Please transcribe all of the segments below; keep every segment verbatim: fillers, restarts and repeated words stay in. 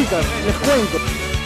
chicas, les cuento.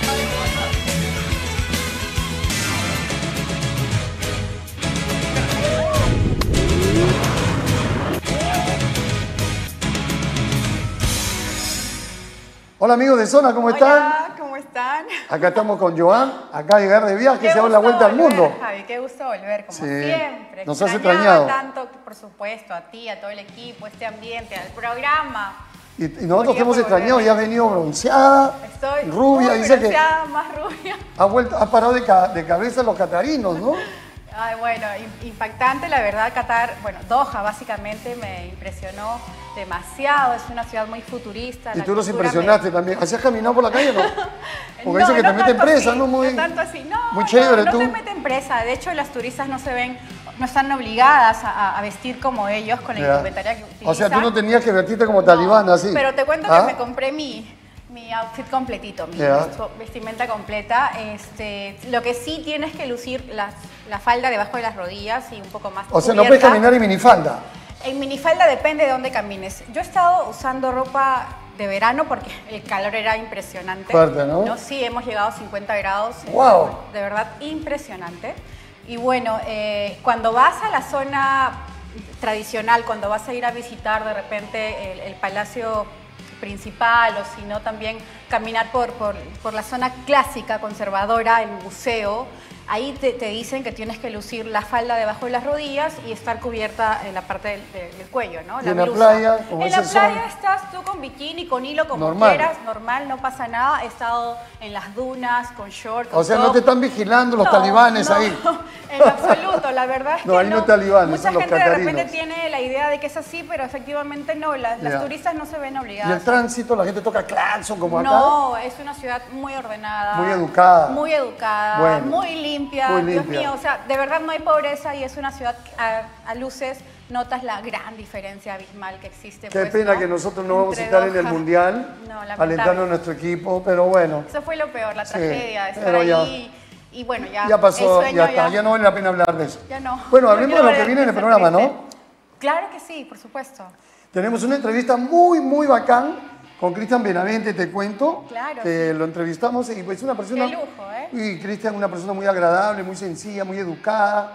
Hola amigos de Zona, ¿cómo están? Hola, ¿cómo están? Acá estamos con Joan, acá a llegar de viaje, se da la vuelta al volver, mundo. Javi, qué gusto volver, como Sí, siempre. nos has Extrañaba extrañado. tanto, por supuesto, a ti, a todo el equipo, este ambiente, al programa. Y, y nosotros Moría te hemos por extrañado, volver. ya has venido bronceada, Estoy rubia, muy dice que bronceada, más rubia. ha, vuelto, ha parado de, ca, de cabeza los catarinos, ¿no? Ay, bueno, impactante, la verdad, Qatar, bueno, Doha básicamente me impresionó demasiado, es una ciudad muy futurista. Y la tú los cultura impresionaste me... también. ¿Así has caminado por la calle o no? Porque no, dice que no te meten tanto presa, así, ¿no? Muy, no tanto así, no, muy chévere no, tú. no te meten presa, de hecho las turistas no se ven, no están obligadas a, a vestir como ellos con la Ya. indumentaria que utilizan. O sea, tú no tenías que vestirte como No, talibana, así. Pero te cuento ¿Ah? que me compré mi, mi outfit completito, mi Ya. vestimenta completa. Este, lo que sí tienes que lucir las, la falda debajo de las rodillas y un poco más O sea, no puedes cubierta. caminar en minifalda. En minifalda depende de dónde camines. Yo he estado usando ropa de verano porque el calor era impresionante. Fuerte, ¿no? Sí, hemos llegado a cincuenta grados. ¡Wow! De verdad, impresionante. Y bueno, eh, cuando vas a la zona tradicional, cuando vas a ir a visitar de repente el, el palacio principal o si no también caminar por, por, por la zona clásica, conservadora, el museo, ahí te, te dicen que tienes que lucir la falda debajo de las rodillas y estar cubierta en la parte del, del- del cuello, ¿no? Y en la playa, como En es la el playa sol. estás tú con bikini, con hilo, como Normal. quieras, normal, no pasa nada. He estado en las dunas, con short, con O sea, no top. te están vigilando los No, talibanes no, ahí. en absoluto, la verdad es No, que ahí no hay talibanes, Mucha son los gente de repente catarinos. tiene la idea de que es así, pero efectivamente no, las, las Ya. turistas no se ven Y obligadas. el tránsito, la gente toca claxon como acá. No, es una ciudad muy ordenada. Muy educada. Muy educada, Bueno, muy limpia. muy Dios limpia. mío, o sea, de verdad no hay pobreza y es una ciudad que a, a luces notas la gran diferencia abismal que existe. Qué pues, pena ¿no? que nosotros no vamos a Entre estar en el Doha. Mundial, No, lamentable. alentando a nuestro equipo, pero bueno, Eso fue lo peor, la Sí, tragedia de estar pero ya- ahí. Y bueno, ya. ya pasó, el sueño ya está, ya no vale la pena hablar de eso. Ya no. Bueno, No hablemos de quiero lo que ver- viene en el ser programa, triste. ¿no? Claro que sí, por supuesto. Tenemos una entrevista muy, muy bacán con Cristian Benavente, te cuento. Claro, Que lo entrevistamos y pues una persona... Qué lujo, ¿eh? Y Cristian, una persona muy agradable, muy sencilla, muy educada.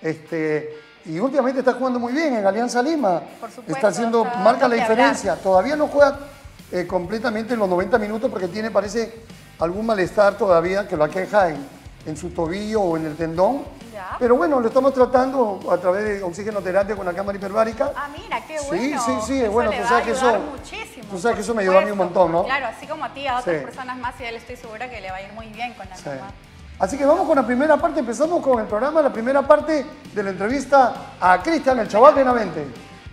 Este, y últimamente está jugando muy bien en Alianza Lima. Por supuesto, Está haciendo, está marca dando la que diferencia. Todavía no juega eh, completamente en los noventa minutos porque tiene, parece, algún malestar todavía que lo aqueja en, en su tobillo o en el tendón. Ya. Pero bueno, lo estamos tratando a través de oxigenoterapia con la cámara hiperbárica. Ah, mira, qué Sí, bueno. sí, sí, Eso bueno, le tú va sabes a que ayudar eso- muchísimo, tú sabes que por eso me ayudó a mí un supuesto. montón, ¿no? Claro, así como a ti, a otras Sí. personas más, y él estoy segura que le va a ir muy bien con la Sí. cama. Así que vamos con la primera parte, empezamos con el programa, la primera parte de la entrevista a Cristian, el chaval Benavente.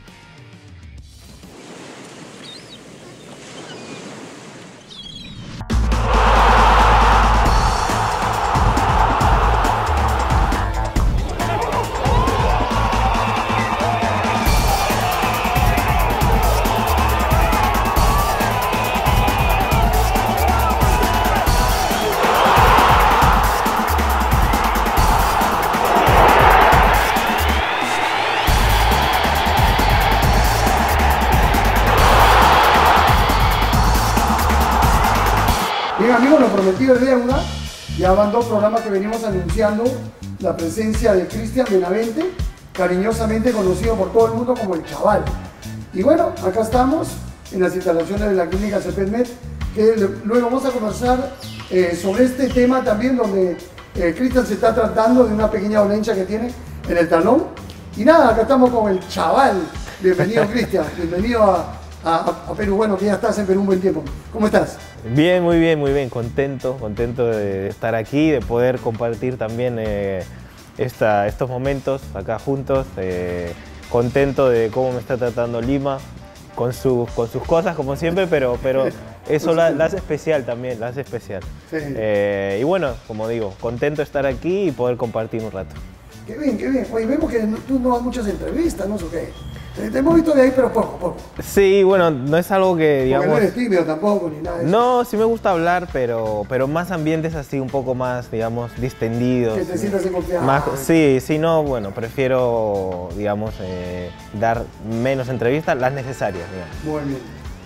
Bien amigos, lo prometido es deuda. Ya van dos programas que venimos anunciando la presencia de Cristian Benavente, cariñosamente conocido por todo el mundo como el chaval. Y bueno, acá estamos en las instalaciones de la clínica Cepedmed, que le- luego vamos a conversar eh, sobre este tema también, donde eh, Cristian se está tratando de una pequeña dolencia que tiene en el talón. Y nada, acá estamos con el chaval. Bienvenido Cristian, bienvenido a, a- a Perú. Bueno, que ya estás en Perú un buen tiempo. ¿Cómo estás? Bien, muy bien, muy bien, contento, contento de estar aquí, de poder compartir también eh, esta- estos momentos acá juntos, eh, contento de cómo me está tratando Lima, con, su- con sus cosas como siempre, pero, pero eso la, la hace especial también, la hace especial. Sí. Eh, y bueno, como digo, contento de estar aquí y poder compartir un rato. Qué bien, qué bien. Oye, vemos que no- tú no das muchas entrevistas, ¿no? ¿O qué? Te, te hemos visto de ahí, pero poco, poco. Sí, bueno, no es algo que Porque digamos... no eres tímido tampoco, ni nada de eso. No, sí me gusta hablar, pero, pero más ambientes así un poco más, digamos, distendidos. Que te sientas en confianza. Más, sí, sí, no, bueno, prefiero, digamos, eh, dar menos entrevistas, las necesarias, digamos. Muy bien.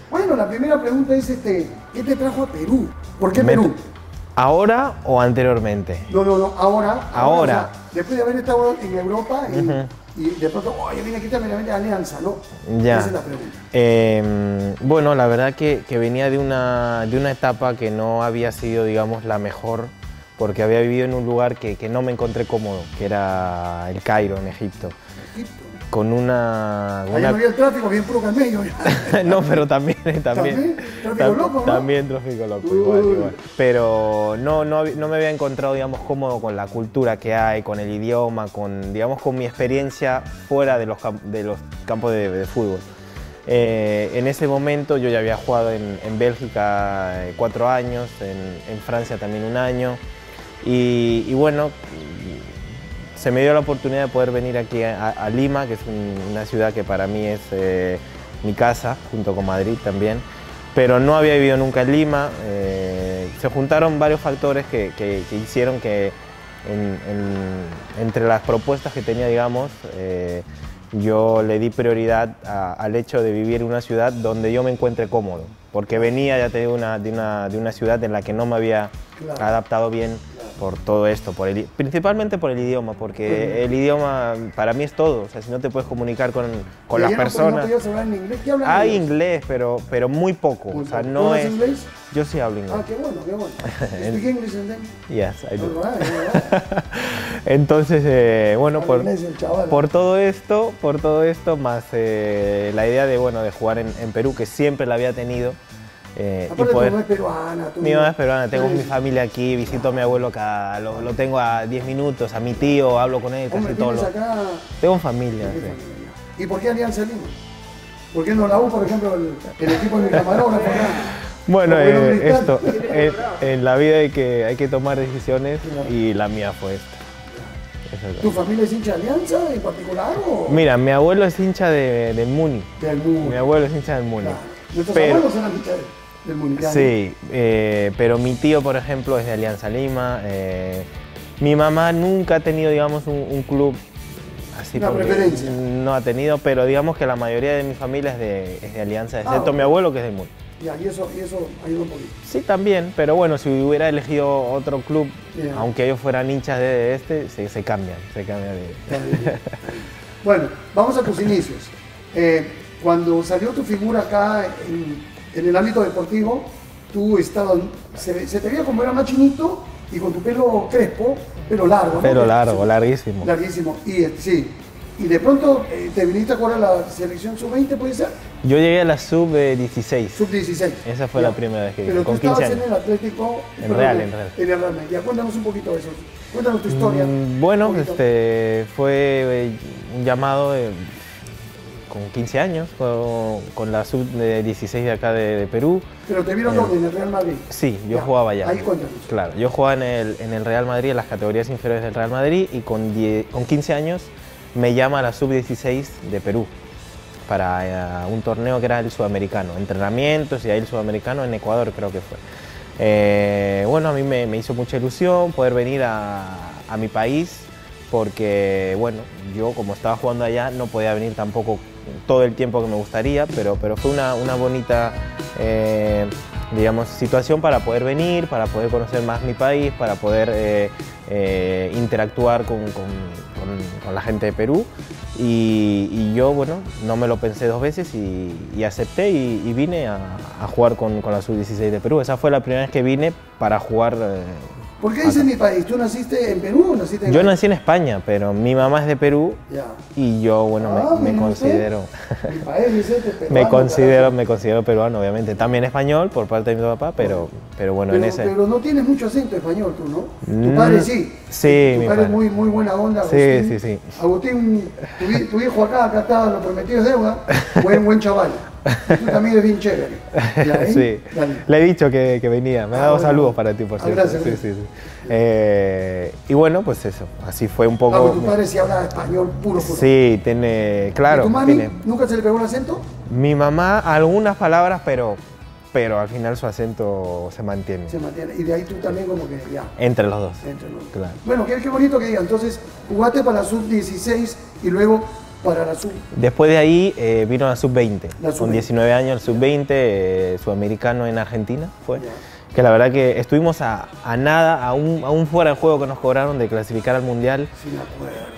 Bueno, la primera pregunta es, este, ¿qué te trajo a Perú? ¿Por qué Me- Perú? ¿Ahora o anteriormente? No, no, no, ahora. Ahora. O sea, después de haber estado en Europa y, Ujú. y de pronto, oye, vine aquí también a Alianza, ¿no? Ya. Esa es la pregunta. Eh, bueno, la verdad que, que venía de una, de una etapa que no había sido, digamos, la mejor, porque había vivido en un lugar que, que no me encontré cómodo, que era el Cairo, en Egipto, Egipto. con una... Ahí una- no había el tráfico, bien puro camello. no, pero también, también, ¿También? Tráfico tam- loco, ¿no? también tráfico loco, igual, Uy. igual. Pero no, no, hab- no me había encontrado, digamos, cómodo con la cultura que hay, con el idioma, con, digamos, con mi experiencia fuera de los, cam- de los campos de, de fútbol. Eh, en ese momento yo ya había jugado en, en Bélgica eh, cuatro años, en, en Francia también un año, y, y bueno, se me dio la oportunidad de poder venir aquí a, a Lima, que es un- una ciudad que para mí es eh, mi casa, junto con Madrid también, pero no había vivido nunca en Lima. Eh, se juntaron varios factores que, que- que hicieron que en- en- entre las propuestas que tenía, digamos, eh, yo le di prioridad a- al hecho de vivir en una ciudad donde yo me encuentre cómodo, porque venía, ya te digo, una- de, una, de una ciudad en la que no me había Claro. adaptado bien por todo esto, por el, i- principalmente por el idioma, porque el idioma para mí es todo. O sea, si no te puedes comunicar con, con ¿Y las allá no- personas. ¿No podías hablar en inglés? ¿Qué hablan Hay ellos? inglés, pero, pero muy poco. Muy O sea, poco. no ¿Tú hablas es. inglés? Yo sí hablo inglés. Ah, qué bueno, qué bueno. You speak English and then? Yes, I do. All right, all right. Entonces, eh, bueno, Habla por, inglés el chaval. por todo esto, por todo esto, más eh, la idea de, bueno, de jugar en, en Perú, que siempre la había tenido. eh, y Aparte, poder- tu mamá es peruana. tú- Mi mamá es peruana, tengo Sí. mi familia aquí, visito a mi abuelo acá, lo, lo tengo a diez minutos, a mi tío, hablo con él casi Hombre, todo. tienes lo- acá... Tengo familia, ¿Qué sí. familia? ¿Y por qué Alianza Lima? ¿Por qué no la U, por ejemplo, el, el equipo de mi camarógrafo acá? Bueno, ¿No pudieron eh, gritar? esto, en, en la vida hay que, hay que tomar decisiones Claro. y la mía fue esta. Esa es la- ¿Tu familia es hincha de Alianza en particular o...? Mira, mi abuelo es hincha de, del Muni, Del Muni. mi abuelo es hincha del Muni. Claro. Nuestros Pero- abuelos eran hinchas del- del Muni. ya, Sí, eh, pero mi tío, por ejemplo, es de Alianza Lima. eh, mi mamá nunca ha tenido, digamos, un, un club así. Una porque preferencia. No ha tenido, pero digamos que la mayoría de mi familia es de, es de Alianza, excepto Ah, mi abuelo, que es del Muni. Ya, y eso, y eso ayuda un poquito. Sí, también, pero bueno, si hubiera elegido otro club, Bien. aunque ellos fueran hinchas de este, se, se cambian, se cambian de... Está bien. Bueno, vamos a tus inicios. Eh, cuando salió tu figura acá en, en el ámbito deportivo, tú estabas, se, se te veía como era más chinito y con tu pelo crespo, pelo largo, ¿no? Pelo Que- largo, larguísimo. Larguísimo. Y eh, sí. Y de pronto eh, te viniste a jugar a la selección sub veinte, ¿puede ser? Yo llegué a la sub dieciséis. sub dieciséis. Esa fue la primera vez que Pero vine, tú con quince estabas en años. el Atlético... En perdón, Real, en Real. En el Real Madrid. Ya, cuéntanos un poquito de eso. Cuéntanos tu historia. Mm, Bueno, Un poquito. este, fue eh, un llamado de- con quince años, con, con la sub de dieciséis de acá de, de Perú. Pero te vieron eh, dónde, en el Real Madrid. Sí, yo Ya, jugaba allá. Ahí cuéntanos. Claro, yo jugaba en el, en el Real Madrid, en las categorías inferiores del Real Madrid, y con, die- con quince años me llama a la sub dieciséis de Perú para eh, un torneo que era el sudamericano, entrenamientos y ahí el sudamericano en Ecuador creo que fue. Eh, bueno, a mí me, me hizo mucha ilusión poder venir a, a mi país porque, bueno, yo como estaba jugando allá no podía venir tampoco todo el tiempo que me gustaría, pero, pero fue una, una bonita, eh, digamos, situación para poder venir, para poder conocer más mi país, para poder eh, eh, interactuar con, con- con- con la gente de Perú. Y, y yo, bueno, no me lo pensé dos veces y, y acepté y, y vine a, a jugar con, con la sub dieciséis de Perú. Esa fue la primera vez que vine para jugar. eh, ¿Por qué dices mi país? ¿Tú naciste en Perú o naciste en Yo Galicia? nací en España, pero mi mamá es de Perú Ya. y yo, bueno, me- Ah, me, mire usted. considero... Mi país, Vicente, peruano, Me considero, carajo. me considero peruano, obviamente. También español por parte de mi papá, pero, pero bueno, Pero, en ese... pero no tienes mucho acento español tú, ¿no? Tu Mm, padre sí. sí, Tu mi padre es padre. muy, muy buena onda, Sí, Agustín. sí, sí. Agustín, tu, hi- tu hijo acá, acá está, lo prometido es deuda. Buen, buen chaval. Y tú también eres bien chévere. ¿Ya, eh? Sí, Dale. le he dicho que, que venía, me ha Ah, dado bueno. saludos para ti, por Ah, cierto. gracias, Sí, gracias. sí, sí. Eh, y bueno, pues eso, así fue un Ah, poco... pues tu padre sí habla español puro, puro. Sí, tiene, ¿Y claro, tu mami tiene. nunca se le pegó el acento? Mi mamá, algunas palabras, pero, pero al final su acento se mantiene. Se mantiene. Y de ahí tú también como que ya. Entre los dos. Entre los- Claro. Bueno, qué, qué bonito que diga. Entonces, jugaste para la sub dieciséis y luego para la sub. Después de ahí eh, vino la sub veinte, La sub con veinte. diecinueve años, el sub veinte, eh, sudamericano en Argentina fue. Ya. Que la verdad que estuvimos a, a nada, a un, a un fuera de juego que nos cobraron de clasificar al Mundial, Sí, me acuerdo.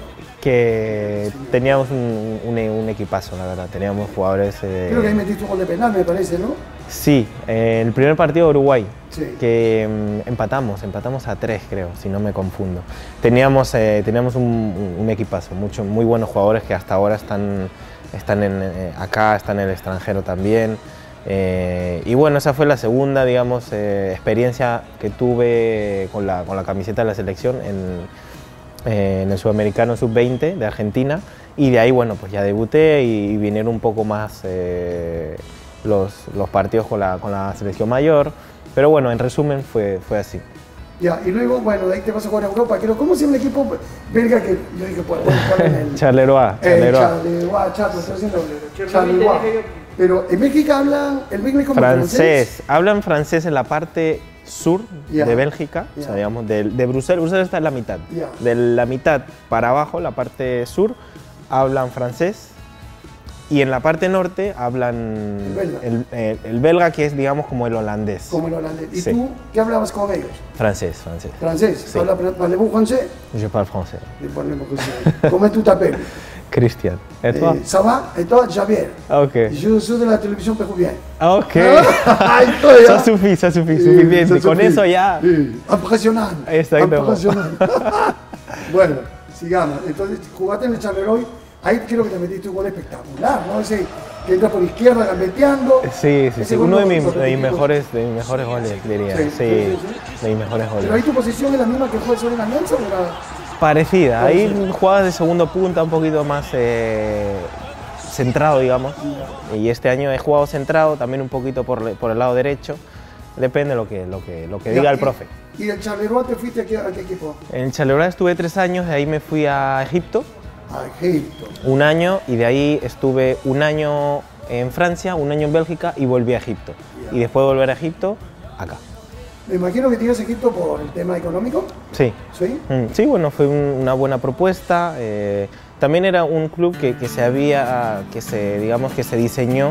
que teníamos un, un, un equipazo, la verdad, teníamos jugadores... eh, Creo que ahí metiste un gol de penal, me parece, ¿no? Sí, eh, el primer partido de Uruguay, Sí. que mm, empatamos, empatamos a tres creo, si no me confundo. Teníamos, eh, teníamos un, un equipazo, mucho, muy buenos jugadores que hasta ahora están, están en, eh, acá, están en el extranjero también. Eh, y bueno, esa fue la segunda, digamos, eh, experiencia que tuve con la, con la camiseta de la selección en, eh, en el Sudamericano sub veinte de Argentina. Y de ahí, bueno, pues ya debuté y, y vinieron un poco más eh, los, los partidos con la, con la selección mayor. Pero bueno, en resumen fue, fue así. Ya, y luego, bueno, de ahí te vas a jugar a Europa. Creo, ¿cómo se llama el equipo belga que yo dije, pues, bueno, jugar en el... Charleroi, Eh, Charleroi. Charleroi, Chato, estoy haciendo Charleroi. Pero en México hablan, el México como Francés. francés. Hablan francés en la parte sur Ya. de Bélgica, o sea, Ya. digamos, de, de Bruselas. Bruselas está en la mitad. Ya. De la mitad para abajo, la parte sur, hablan francés. Y en la parte norte hablan El belga. el, el- el belga, que es, digamos, como el holandés. Como el holandés. ¿Y Sí. tú qué hablabas con ellos? Francés, francés. Francés. Sí. ¿Hablas parlez-vous français? Je parle français. Le parlez français. ¿Cómo tu t'appelles? Christian. Et toi? Eh, ça va? Et toi, Javier? Ah, ok. Je suis de la télévision péruvienne. Ah, ok. Ay, estoy, Ça ¿ah? suffit, ça suffit, Sí, suficiente. ça Con suffit. eso ya... Sí. Impresionante. Exacto. Impresionante. Bueno, sigamos. Entonces, jugaste en el Charleroi. Ahí creo que te metiste un gol espectacular, ¿no? Ese que entra por izquierda gambeteando. Sí, sí, Ese sí. gol Uno de lo- mis, lo de mis repetí, mejores, de mis mejores goles, diría. Sí, Sí, sí, sí, de mis mejores Pero ahí goles. tu posición es la misma que fue sobre en Alianza, ¿o era? Parecida. Ahí Parecida. jugabas de segundo punta, un poquito más eh, centrado, digamos. Y este año he jugado centrado, también un poquito por, por el lado derecho. Depende de lo que, lo que, lo que diga Ya, el y- profe. ¿Y del Charleroi te fuiste a qué, a qué equipo? En Charleroi estuve tres años, de ahí me fui a Egipto, A Egipto. un año, y de ahí estuve un año en Francia, un año en Bélgica y volví a Egipto. Ya. Y después de volver a Egipto, acá. Me imagino que te ibas a Egipto por el tema económico, Sí. ¿sí? Mm, Sí, bueno, fue un- una buena propuesta. eh, también era un club que, que se había, que se, digamos, que se diseñó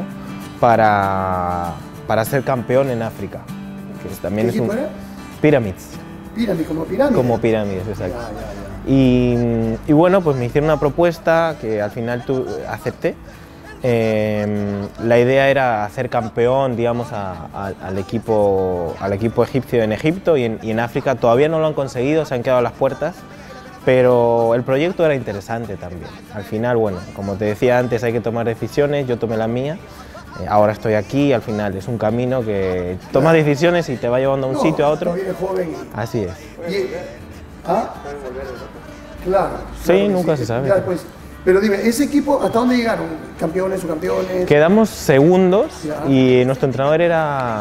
para, para ser campeón en África. Que es- también ¿Qué es un equipo era? Pyramids, Pirámide, como pirámide. como pirámides, Ya, exacto. ya, ya. Y, y bueno, pues me hicieron una propuesta que al final tu- acepté. Eh, la idea era hacer campeón, digamos, a- a- al, equipo, al equipo egipcio en Egipto y en, y en África. Todavía no lo han conseguido, se han quedado a las puertas, pero el proyecto era interesante también. Al final, bueno, como te decía antes, hay que tomar decisiones, yo tomé la mía. Eh, ahora estoy aquí, al final es un camino que tomas decisiones y te va llevando a un No, sitio a otro. todavía eres joven. Así es. Y, y- ¿Ah? Claro. Sí, claro que nunca se sabe. Ya después. Pero dime, ¿ese equipo hasta dónde llegaron? ¿Campeones o campeones? Quedamos segundos Ya. y nuestro entrenador era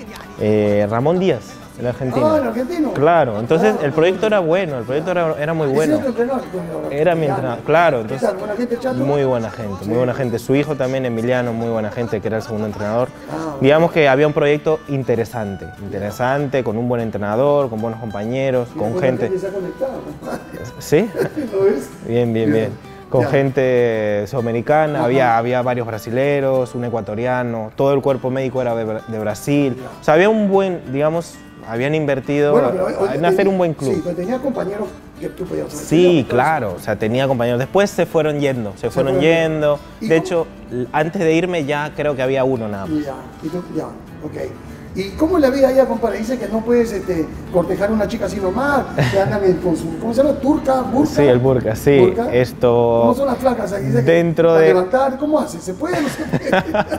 eh, Ramón Díaz, el argentino. Ah, el argentino. Claro, entonces Ah, el proyecto era bueno, el proyecto era, era muy ¿Ese bueno. era tu entrenador? Bueno, Era mi Emiliano. entrenador, claro. ¿Qué Entonces, tal? ¿Buena gente, Chato? muy buena gente, muy buena gente. Su hijo también, Emiliano, muy buena gente, que era el segundo entrenador. Ah, Digamos que había un proyecto interesante, interesante, con un buen entrenador, con buenos compañeros, Mira, con buena gente... se ha conectado. ¿Sí? ¿Lo ves? Bien, bien, bien. Con Ya. gente sudamericana, Ajá. había, había varios brasileros, un ecuatoriano, todo el cuerpo médico era de, Bra- de Brasil. O sea, había un buen, digamos, habían invertido Bueno, pero, oye, en hacer tenía- un buen club. Sí, pero tenía compañeros que tú podías hacer. Sí, claro, o sea, tenía compañeros. Después se fueron yendo, se, fueron fueron yendo. ¿Y De cómo? hecho, l- antes de irme ya creo que había uno nada más. Ya, y tú, ya, ok. ¿Y cómo la vida allá, compadre? Dice que no puedes este, cortejar a una chica así nomás, que andan en- con su, ¿cómo se llama? ¿Turca? ¿Burka? Sí, el burka, sí. ¿Burka? Esto- ¿Cómo son las flacas aquí? Dice que Dentro para de- levantar, ¿cómo hace? ¿Se puede o no se puede?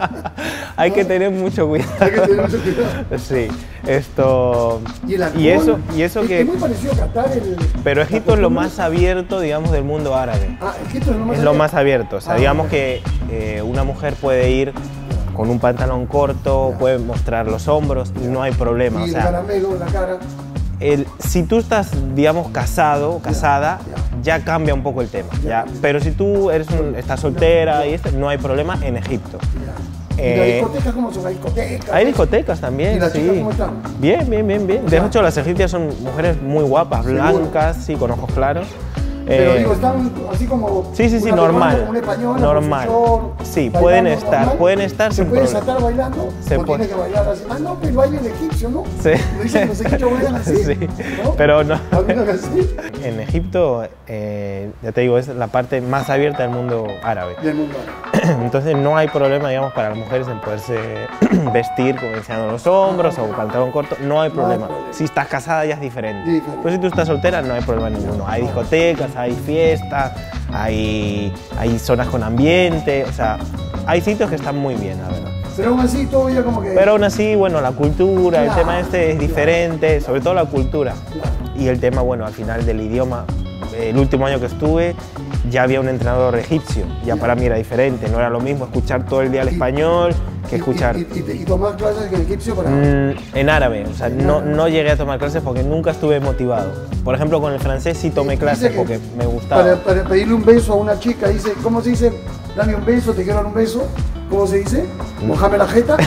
Hay que tener mucho cuidado. Hay que tener mucho cuidado. Sí, esto... Y el alcohol, y eso, y eso es, que... es muy parecido a Qatar. El, Pero la Egipto es lo costumbre. más abierto, digamos, del mundo árabe. Ah, Egipto es lo más Es lo abierto. más abierto. O sea, Ah, digamos ok. que eh, una mujer puede ir con un pantalón corto, Ya. puede mostrar los hombros y no hay problema. Y O el sea, caramelo en la cara. el- si tú estás, digamos, casado, casada, ya cambia un poco el tema. Ya. ¿ya? Pero si tú eres un- estás soltera y este, no hay problema en Egipto. Ya. ¿Y Eh, las discotecas cómo son? ¿Hay discotecas? Hay discotecas también, ¿Y las sí. chicas cómo están? Bien, bien, bien, bien. De Ya. hecho, las egipcias son mujeres muy guapas, Seguro. blancas, sí, con ojos claros. Pero Eh, digo, están así como... Sí, sí, sí, una normal. peruana, una española, Normal. profesor, Sí, bailando pueden estar, normal. pueden estar ¿Se sin puede problema. saltar bailando? Se ¿O puede. tiene que bailar así? Ah, no, pero el baile en egipcio, ¿no? Sí. Lo dicen los egipcios bailan así. Sí, ¿no? pero no. ¿A mí no es así? En Egipto, eh, ya te digo, es la parte más abierta del mundo árabe. Del mundo árabe. Entonces no hay problema, digamos, para las mujeres en poderse vestir como enseñando los hombros o pantalón corto, no hay problema. problema. Si estás casada ya es diferente. Diferente. Pero si tú estás soltera no hay problema ninguno. Hay discotecas, hay fiestas, hay, hay zonas con ambiente, o sea, hay sitios que están muy bien, la verdad. Pero aún así todavía como que... Pero aún así, bueno, la cultura, el Claro, tema este es diferente, sobre todo la cultura. Claro. Y el tema, bueno, al final del idioma, el último año que estuve ya había un entrenador egipcio, ya para mí era diferente, no era lo mismo escuchar todo el día el español que escuchar Y, y, y, y tomar clases en egipcio para... mm, en árabe, o sea, no, no llegué a tomar clases porque nunca estuve motivado. Por ejemplo, con el francés sí tomé Dice clases que porque me gustaba. Para, para pedirle un beso a una chica, dice, ¿cómo se dice? Dame un beso, te quiero dar un beso. ¿Cómo se dice? Mojame la jeta.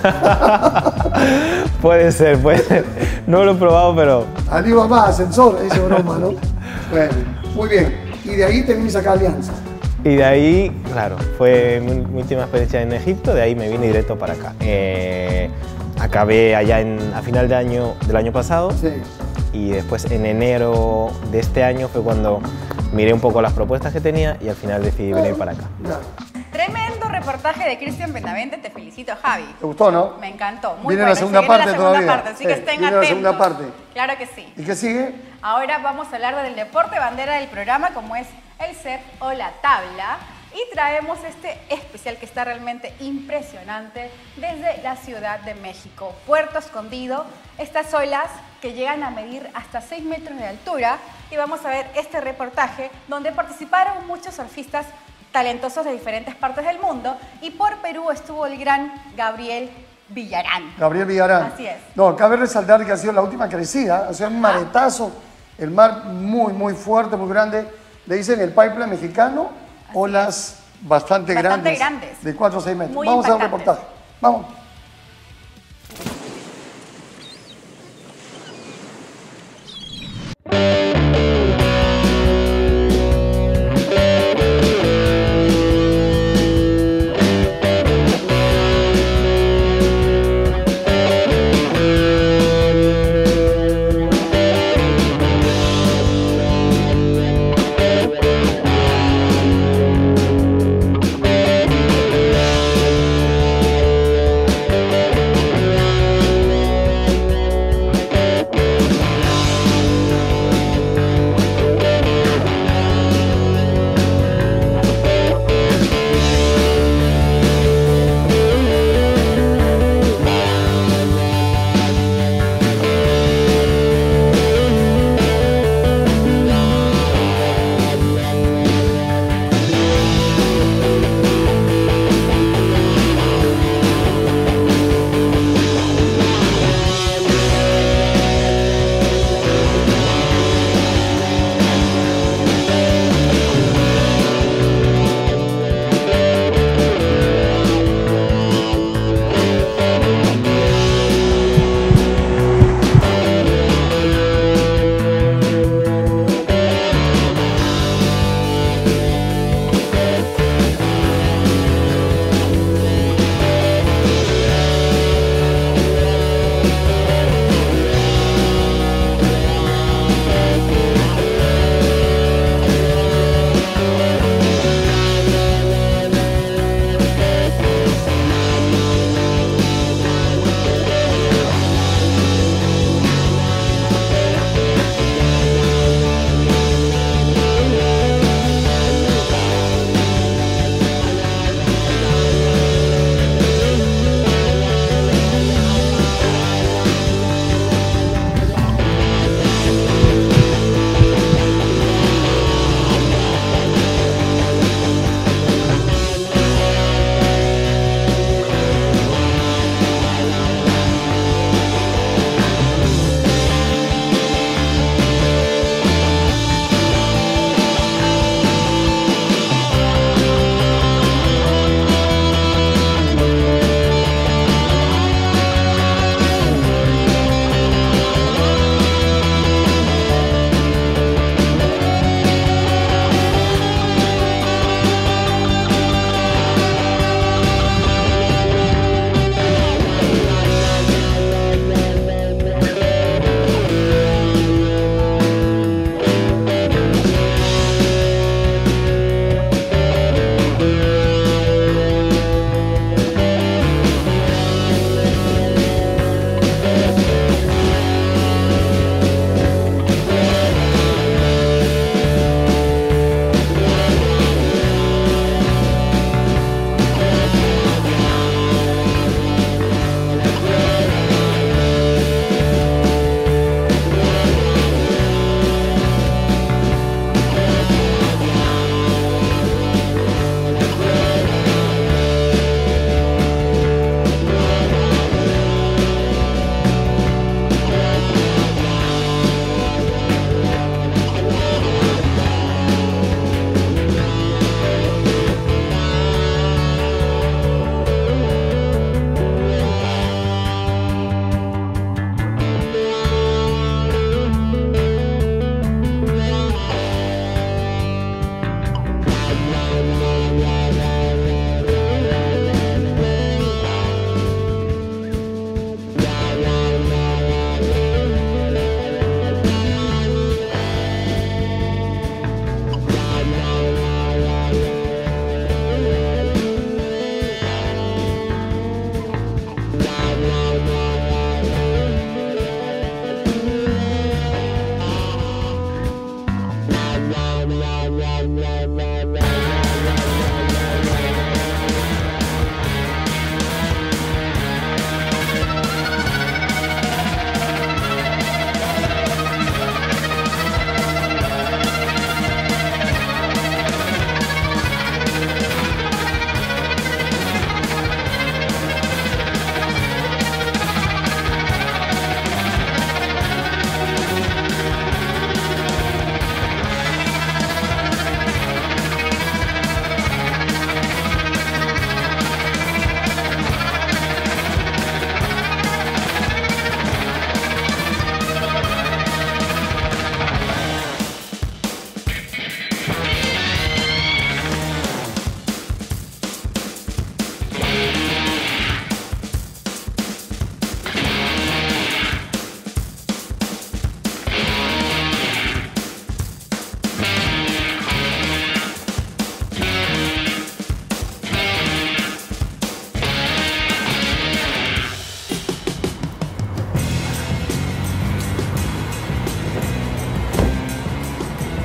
Puede ser, puede ser. No lo he probado, pero Alibaba, ascensor, ese broma, ¿no? Bueno, muy bien. Y de ahí te viniste acá a Alianza. y de ahí, claro, fue mi, mi última experiencia en Egipto, de ahí me vine directo para acá. Eh, acabé allá en, a final de año, del año pasado Sí. y después en enero de este año fue cuando miré un poco las propuestas que tenía y al final decidí venir para acá. Claro. Tremendo reportaje de Cristian Benavente, te felicito, Javi. ¿Te gustó, no? Me encantó, muy Viene bueno. la segunda Y se viene parte la segunda todavía. parte, así Sí, que estén viene la atentos. segunda parte. Claro que sí. ¿Y qué sigue? Ahora vamos a hablar del deporte bandera del programa, como es el C E P o la tabla. Y traemos este especial que está realmente impresionante desde la Ciudad de México. Puerto Escondido, estas olas que llegan a medir hasta seis metros de altura. Y vamos a ver este reportaje donde participaron muchos surfistas talentosos de diferentes partes del mundo. Y por Perú estuvo el gran Gabriel Villarán. Gabriel Villarán. Así es. No, cabe resaltar que ha sido la última crecida, o sea, un maretazo, el mar muy, muy fuerte, muy grande. Le dicen el pipeline mexicano, olas bastante, Bastante grandes, grandes. de cuatro a seis metros. Muy Vamos a ver un impactantes. reportaje. Vamos.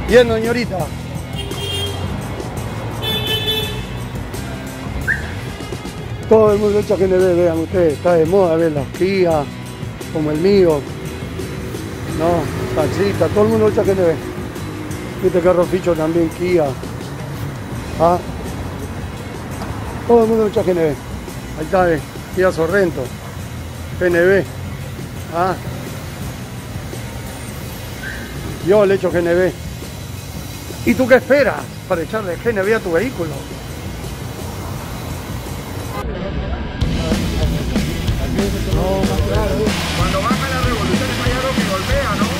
Bien, señorita. Todo el mundo echa G N B, vean ustedes, está de moda ver las Kia, como el mío. No, taxista, todo el mundo echa G N B. Este carro ficho también, Kia. ¿Ah? Todo el mundo echa G N B. Ahí está, ve, Kia Sorrento. G N B. ¿Ah? Yo le echo G N B. ¿Y tú qué esperas para echarle G N B a tu vehículo? Cuando baja la revolución es algo que golpea, ¿no?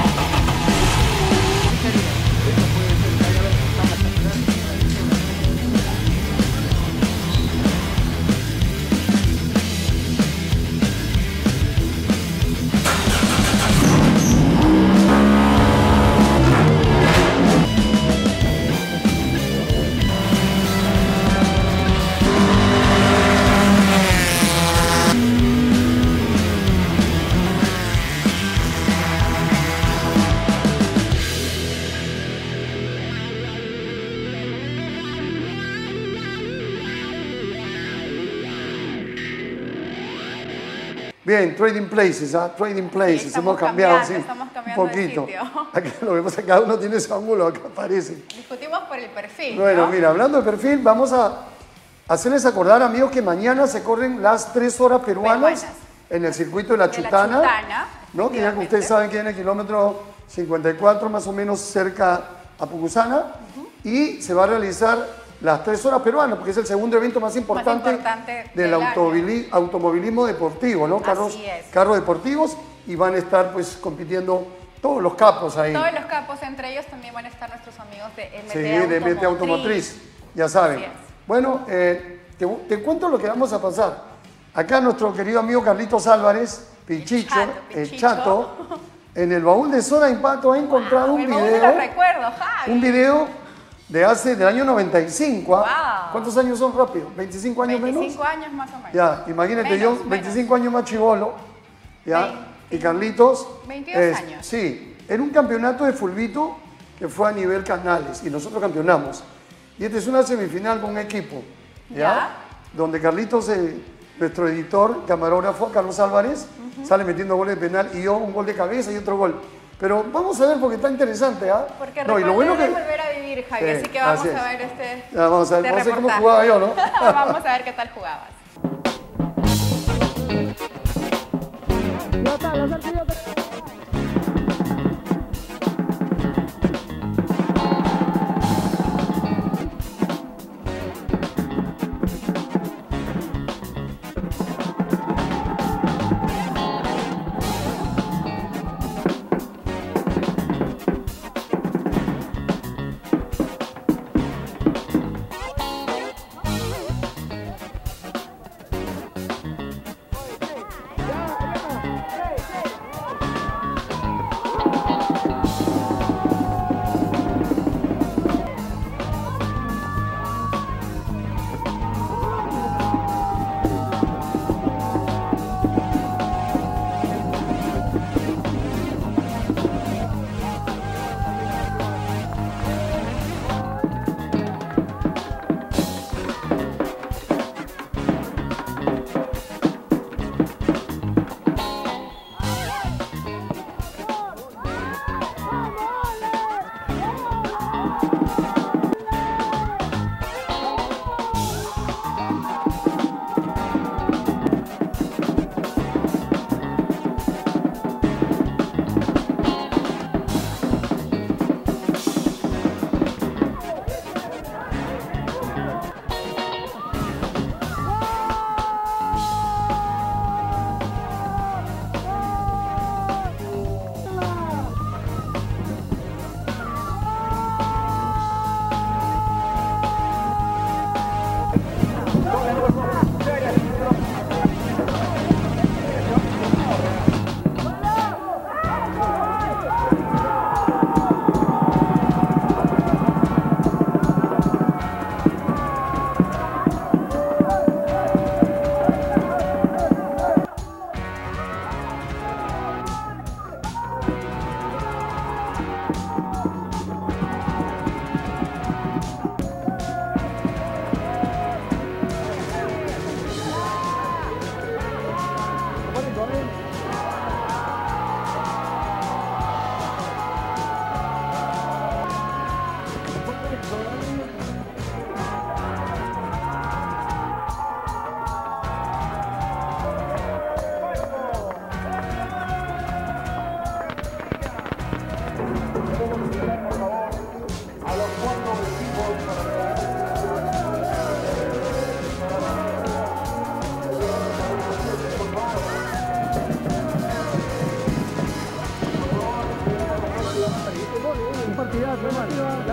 Bien, Trading Places, ¿ah? Trading Places, Sí, hemos cambiado, cambiando, sí, estamos cambiando un de poquito. sitio. Acá lo que pasa es que cada uno tiene su ángulo, acá aparece. Discutimos por el perfil, Bueno, ¿no? mira, hablando de perfil, vamos a hacerles acordar, amigos, que mañana se corren las tres horas peruanas, Peruanas. en el circuito de la De la Chutana, Chutana, ¿no? Que ya que efectivamente. ustedes saben que en el kilómetro cincuenta y cuatro, más o menos cerca a Pucusana, y se va a realizar las tres horas peruanas, porque es el segundo evento más importante, importante del del automobili- automovilismo deportivo, ¿no? Carros, Así es. carros deportivos, y van a estar pues compitiendo todos los capos ahí. Todos los capos, entre ellos también van a estar nuestros amigos de M T Sí, Automotriz. de M T Automotriz, ya saben. Así es. Bueno, eh, te, te cuento lo que vamos a pasar. Acá nuestro querido amigo Carlitos Álvarez, Pichicho, Chato, el Pichicho. chato, en el baúl de Zona de Impacto ha encontrado un El baúl de video, los recuerdos, Javi. un video de hace, del año noventa y cinco. ¿ah? Wow. ¿Cuántos años son rápido? ¿veinticinco años veinticinco menos? años más o menos. Ya, imagínate Menos, yo, menos. veinticinco años más chivolo, ¿ya? Veinte. Y Carlitos. veintidós años. Sí, en un campeonato de fulbito que fue a nivel canales y nosotros campeonamos. Y esta es una semifinal con un equipo, ¿ya? Ya. Donde Carlitos, eh, nuestro editor, camarógrafo, Carlos Álvarez, sale metiendo goles de penal y yo un gol de cabeza y otro gol. Pero vamos a ver porque está interesante, ¿ah? Porque No, y recordar lo bueno es que... volver a vivir, Javi, Sí, así que vamos así es. a ver este, Ya, vamos a ver, este vamos a ver cómo reportaje. jugaba yo, ¿no? Vamos a ver qué tal jugabas.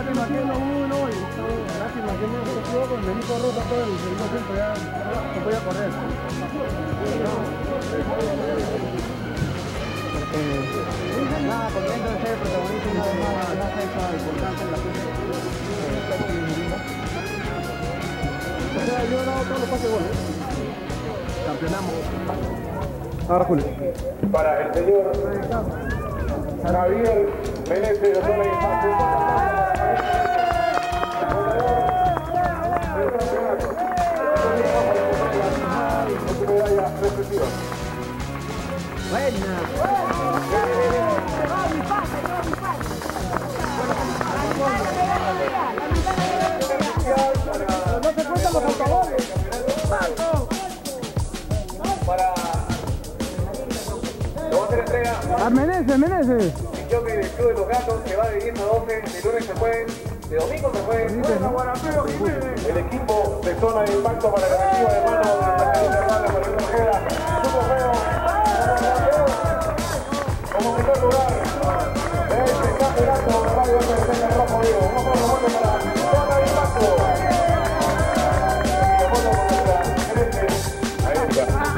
lástima que no uno y lástima que no se estuvo con Benito Rosa todo el segundo tiempo, ya no podía correr. Nada, contento de ser protagonista una vez más, una fecha importante en la fiesta. O sea, yo he dado todos los pases goles. Campeonamos. Ahora Julio. Para el señor Javier Meneses de Zona de para lo va a hacer entrega. Meneses, Meneses. El jockey del Club de los Gatos que va de diez a doce, de lunes a jueves, de domingo a jueves. El equipo de Zona de Impacto para la defensiva de mano de la Academia Hermana María Ojeda. Super feo. Como primer lugar de este campeonato de Radio Tercera Rojo Vivo. Un aplauso fuerte para Zona de Impacto. Y la foto con nuestra gerente. Ahí está.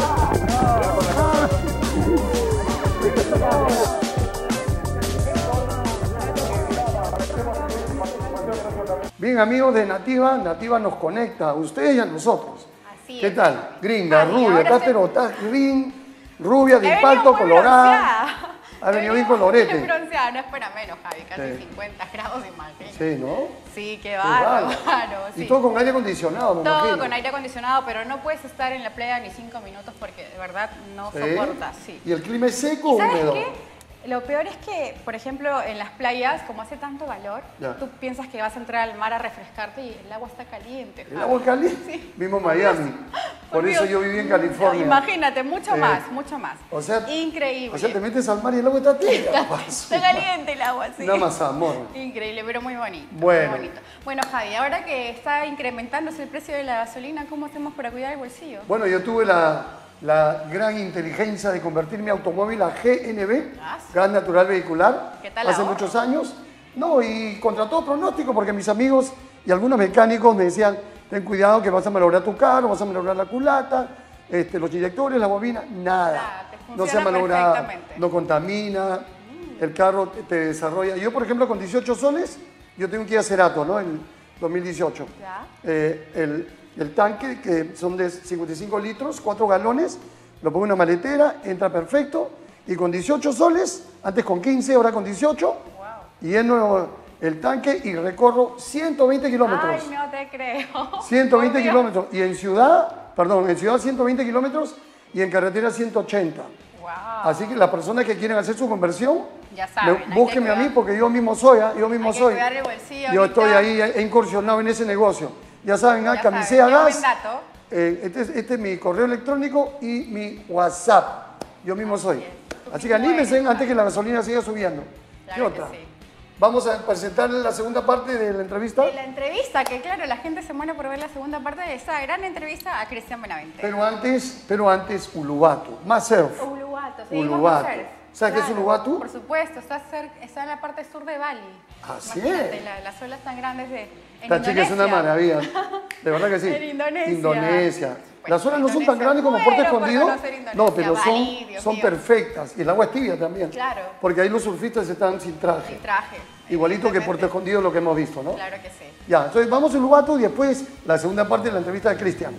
Bien, amigos de Nativa, Nativa nos conecta a ustedes y a nosotros. Así ¿Qué es. tal? Gringa, Javi, rubia, ahora estás se- pero estás green, rubia de He impacto, venido muy colorada. bronceada. Ha venido He bien muy colorete. bronceada, no es para menos, Javi, casi Sí. cincuenta grados, imagínate. Sí, ¿no? Sí, qué Qué bárbaro, bárbaro. sí. Y todo con aire acondicionado, me Todo imagino. con aire acondicionado, pero no puedes estar en la playa ni cinco minutos porque de verdad no ¿Sí? soportas, sí. ¿Y el clima es seco o ¿Sabes húmedo? qué? Lo peor es que, por ejemplo, en las playas, como hace tanto calor, Ya. tú piensas que vas a entrar al mar a refrescarte y el agua está caliente. ¿El Javi. agua es caliente? Sí. Mismo Miami. Por eso Dios. yo viví en California. Imagínate, mucho Eh, más, mucho más. O sea, Increíble. O sea, te metes al mar y el agua está tibia. Está caliente el agua, sí. Nada más amor. Increíble, pero muy bonito. Bueno. Muy bonito. Bueno, Javi, ahora que está incrementándose el precio de la gasolina, ¿cómo hacemos para cuidar el bolsillo? Bueno, yo tuve la, la gran inteligencia de convertir mi automóvil a G N V, Ah, sí. Gas Natural Vehicular, ¿Qué tal hace ahorro? muchos años. No, y contra todo pronóstico, porque mis amigos y algunos mecánicos me decían, ten cuidado que vas a malograr tu carro, vas a malograr la culata, este, los inyectores, la bobina, nada. Nada, te No se funciona malogra, perfectamente. no contamina, el carro te, te desarrolla. Yo, por ejemplo, con dieciocho soles, yo tengo un Kia Cerato, ¿no? En dos mil dieciocho. Ya. Eh, el, el tanque, que son de cincuenta y cinco litros, cuatro galones, lo pongo en una maletera, entra perfecto, y con dieciocho soles, antes con quince, ahora con dieciocho, y lleno el tanque y recorro ciento veinte kilómetros. Ay, no te creo. ciento veinte Obvio. kilómetros. Y en ciudad, perdón, en ciudad ciento veinte kilómetros y en carretera ciento ochenta. Wow. Así que las personas que quieren hacer su conversión, Ya saben, hay me- que búsquenme a mí cuidar. porque yo mismo soy, ¿ah? yo mismo Hay que soy. cuidar el bolsillo Yo ahorita. estoy ahí, he incursionado en ese negocio. Ya saben, Ya ah, saben, Camisea qué Gas. buen dato. eh, este, es, este es mi correo electrónico y mi WhatsApp. Yo mismo soy. es. Tú Así que mismo anímense eres, antes que la gasolina siga subiendo. ¿Qué Claro que otra? sí. Vamos a presentarle la segunda parte de la entrevista. Y la entrevista, que claro, la gente se muere por ver la segunda parte de esa gran entrevista a Cristian Benavente. Pero antes, pero antes Uluwatu, más surf. Uluwatu, seguimos Uluwatu. con surf. ¿Sabes qué es Uluwatu? Por supuesto, está, cerca, está en la parte sur de Bali. Así Imagínate, es. la- las olas tan grandes de en Esta chica es una Indonesia. maravilla. De verdad que sí. En Indonesia. Indonesia. Pues, Las olas no son tan Indonesia. grandes como Puerto Muero por Escondido. conocer Indonesia. No, pero son, Bali, Dios son mío. perfectas. Y el agua es tibia también. Claro. Porque ahí los surfistas están sin traje. Sin traje. Igualito que evidentemente. Puerto Escondido, lo que hemos visto, ¿no? Claro que sí. Ya, entonces vamos a Uluwatu y después la segunda parte de la entrevista de Cristian.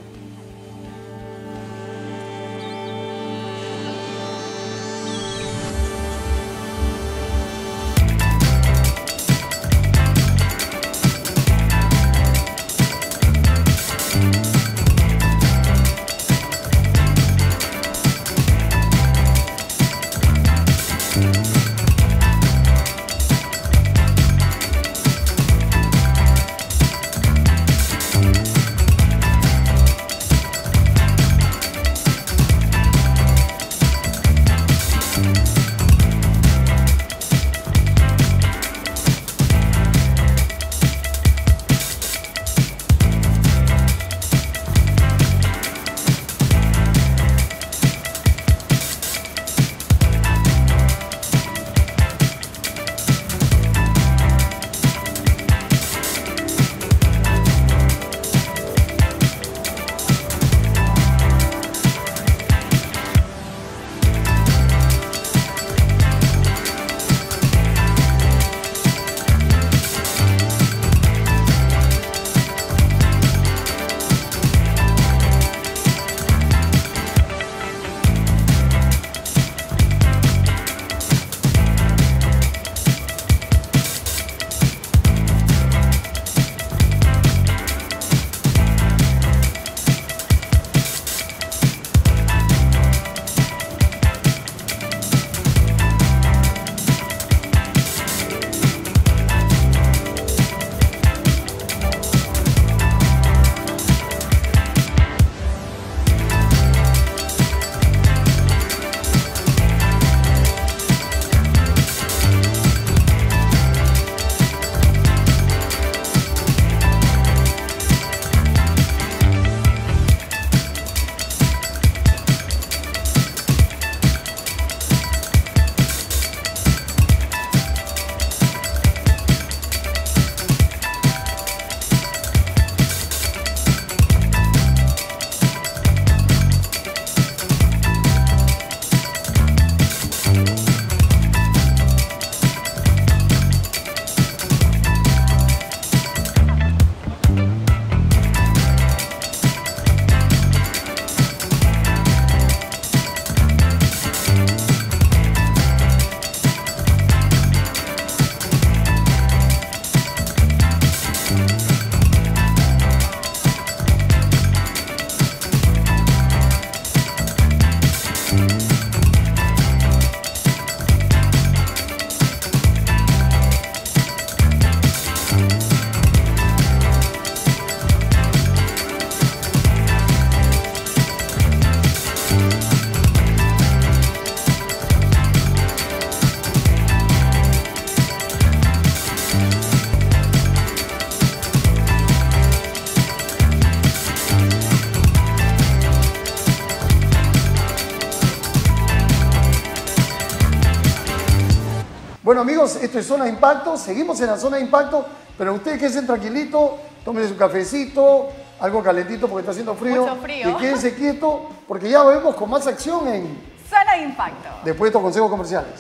Bueno amigos, esto es Zona de Impacto, seguimos en la Zona de Impacto, pero ustedes quédense tranquilitos, tómense su cafecito, algo calentito porque está haciendo frío. Mucho frío. Y quédense quietos porque ya volvemos con más acción en Zona de Impacto. después de estos consejos comerciales.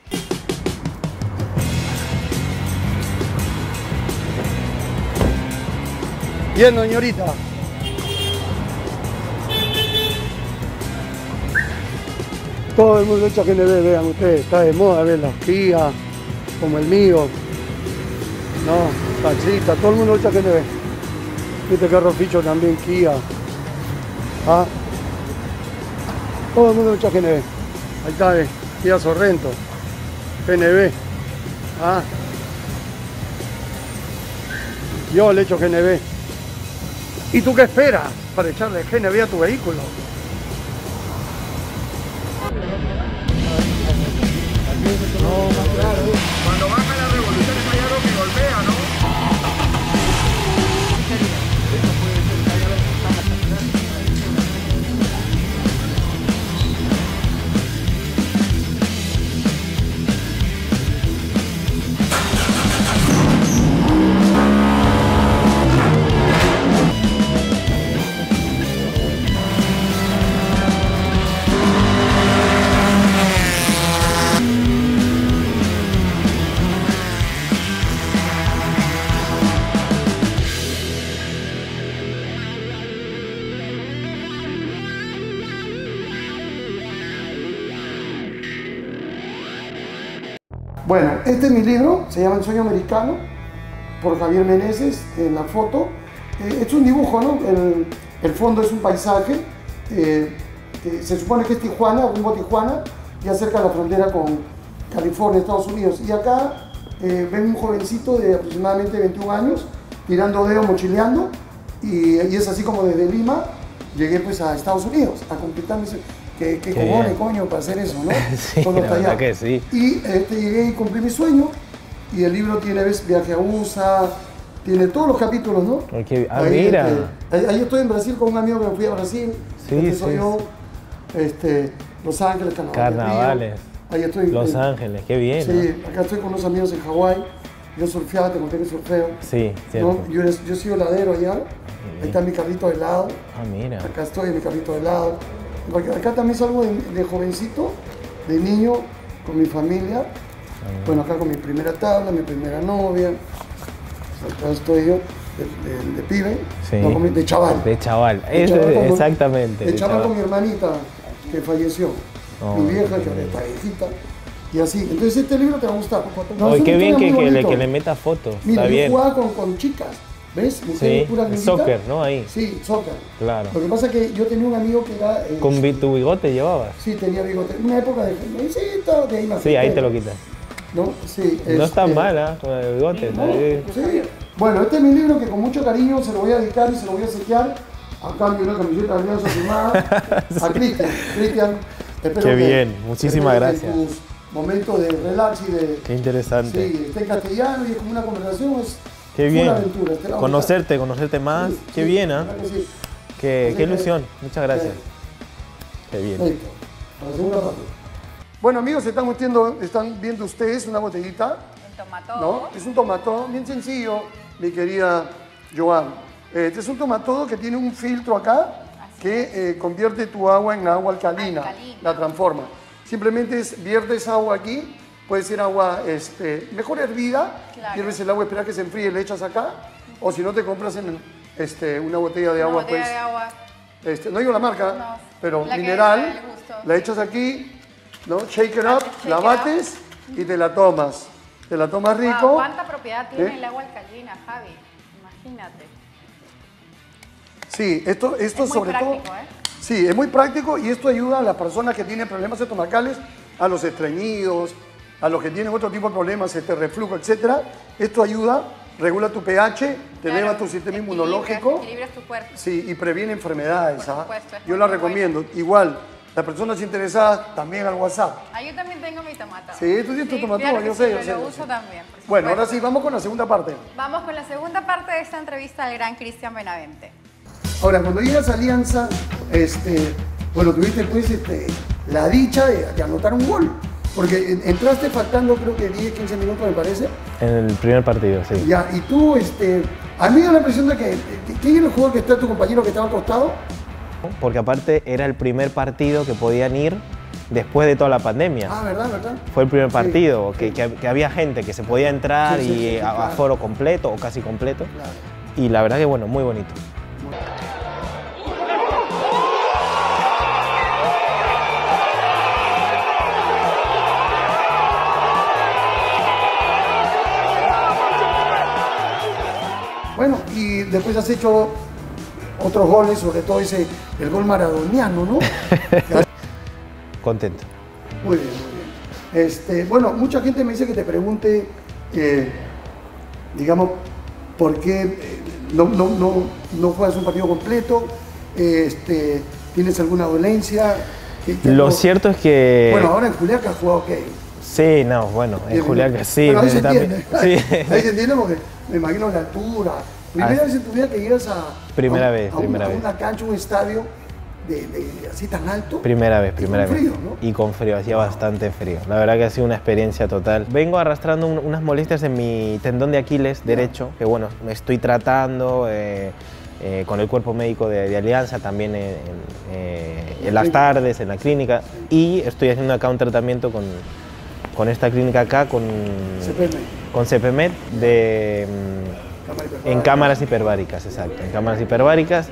Bien, señorita. Todo el mundo echa G N B, vean ustedes, está de moda ver las Kia, como el mío. No, taxista, todo el mundo echa G N B. Este carro ficho también, Kia. ¿Ah? Todo el mundo echa G N B. Ahí está, eh, Kia Sorrento, G N B. ¿Ah? Yo le echo G N B. ¿Y tú qué esperas para echarle G N B a tu vehículo? Cuando baja la revolución es allá lo que golpea, ¿no? Bueno, este es mi libro, se llama El Sueño Americano, por Javier Meneses, en la foto. Eh, es un dibujo, ¿no? El, el fondo es un paisaje. Eh, eh, se supone que es Tijuana, rumbo a Tijuana, ya cerca de la frontera con California, Estados Unidos. Y acá eh, ven un jovencito de aproximadamente veintiún años, tirando dedo, mochileando. Y, y es así como desde Lima llegué pues a Estados Unidos a completar mis... Que, que cojones, coño, para hacer eso, ¿no? Sí, Todo la está verdad allá. que sí. Y este, llegué y cumplí mi sueño. Y el libro tiene, ves, viaje a U S A, tiene todos los capítulos, ¿no? Okay. Ah, ahí, mira. Este, ahí, ahí estoy en Brasil con un amigo que me fui a Brasil. Sí, este sí. soy yo. Este, Los Ángeles, Carnaval. Carnavales. Ahí estoy. Los en, Ángeles, qué bien. Sí, ¿no? acá estoy con unos amigos en Hawái. Yo surfeaba, te conté que surfeo. Sí, cierto. ¿No? Yo, eres, yo soy heladero allá. Ahí está mi carrito de helado. Ah, mira. Acá estoy en mi carrito de helado. Acá también salgo de, de jovencito, de niño, con mi familia. Bueno, acá con mi primera tabla, mi primera novia. Acá estoy yo, de, de, de pibe, Sí. no, con- de chaval. De chaval. De Es- chaval con- exactamente. De de chaval chaval. con mi hermanita que falleció. Oh, mi vieja, qué que bien. está viejita. Y así. Entonces este libro te va a gustar. No, Oye, es qué una bien historia que, muy que le, bonito. que le meta fotos. Mira, Está yo bien. jugaba con, con chicas, ¿ves? Mujeres Sí, puras gringuitas. soccer, ¿no? Ahí. Sí, soccer. Claro. Lo que pasa es que yo tenía un amigo que era... eh, ¿Con bi- tu bigote llevabas? Sí, tenía bigote. Una época de jovencito, de ahí me Sí, ahí afeité, te lo quitas. ¿no? Sí, No está este, mal, ¿ah? Con el bigote. no, está bien. sí. Bueno, este es mi libro que con mucho cariño se lo voy a dedicar y se lo voy a setear. A cambio de una camiseta de Alianza firmada a Cristian. Cristian, espero Qué que- bien, muchísimas espero que gracias. tus momentos de relax y de... Qué interesante. Sí, está en castellano y es como una conversación, es Qué fue bien. una aventura. te la voy a Conocerte, conocerte más. contar. Sí, Qué sí, bien, la ¿ah? verdad que sí. Qué, Así qué que- ilusión. Muchas gracias. Qué bien. Listo. Para la segunda parte. Bueno amigos, están viendo, están viendo ustedes una botellita, El tomatodo. ¿no? Es un tomatodo bien sencillo, mi querida Joan. Este es un tomatodo que tiene un filtro acá que eh, convierte tu agua en agua alcalina, Alcalina. la transforma. Simplemente es, viertes agua aquí, puede ser agua este, mejor hervida, Claro. hierves el agua, esperas que se enfríe, le echas acá, o si no te compras en, este, una botella de Una agua, botella pues, de agua. este, no digo la marca, No, pero la que mineral, sea del gusto. la echas aquí, ¿no? Shake it up, Shake la it bates y te la tomas. Te la tomas Wow, rico. ¿cuánta propiedad tiene ¿Eh? el agua alcalina, Javi? Imagínate. Sí, esto, esto Es muy sobre todo... práctico, ¿eh? Sí, es muy práctico y esto ayuda a las personas que tienen problemas estomacales, a los estreñidos, a los que tienen otro tipo de problemas, este reflujo, etcétera. Esto ayuda, regula tu pH, te Claro, eleva tu sistema equilibras- inmunológico. Equilibras tu cuerpo. Sí, y previene enfermedades. Por ¿ah? supuesto, es Yo muy la bueno. recomiendo. Igual, las personas interesadas también al WhatsApp. Ah, yo también tengo mi tomate. Sí, tú tienes tu tomate, claro que yo sí, sé, yo lo sé, yo uso sé. también. por Bueno, ahora supuesto. sí, vamos con la segunda parte. Vamos con la segunda parte de esta entrevista al gran Cristian Benavente. Ahora, cuando llegas a Alianza, este, bueno, tuviste pues este, la dicha de, de anotar un gol. Porque entraste faltando creo que diez, quince minutos me parece. En el primer partido, sí. Ya, y tú, este, a mí me da la impresión de que, ¿quién es el jugador que está tu compañero que estaba al costado? Porque aparte era el primer partido que podían ir después de toda la pandemia. Ah, ¿verdad, verdad? Fue el primer partido, sí, que, sí. Que, que había gente que se podía entrar Sí, sí, y sí, sí, a, claro. a foro completo o casi completo. Claro. Y la verdad que bueno, muy bonito. Bueno, y después has hecho otros goles, sobre todo ese, el gol maradoniano, ¿no? Contento. Muy bien, muy bien. Este, bueno, mucha gente me dice que te pregunte, eh, digamos, por qué eh, no, no, no, no juegas un partido completo, eh, este, tienes alguna dolencia. Que- que Lo no- cierto es que... Bueno, ahora en Juliaca has jugado, ok. Sí, no, bueno, en Juliaca sí. Bueno, ahí se también- entiende. sí. Ahí se entiende porque me imagino la altura. Primera Ah, vez en tu vida que llegas a, Primera a, vez, a una, primera a vez. una cancha, un estadio de, de- así tan alto. Primera vez, y primera con vez. frío, ¿no? Y con frío, hacía bastante frío. La verdad que ha sido una experiencia total. Vengo arrastrando un- unas molestias en mi tendón de Aquiles derecho, que bueno, me estoy tratando eh, eh, con el cuerpo médico de, de Alianza, también en, en, eh, en las tardes, en la clínica, y estoy haciendo acá un tratamiento con, con esta clínica acá, con C P M. con C P M E D de... mm, Cámara en hiperbárica. cámaras hiperbáricas, exacto, en cámaras hiperbáricas.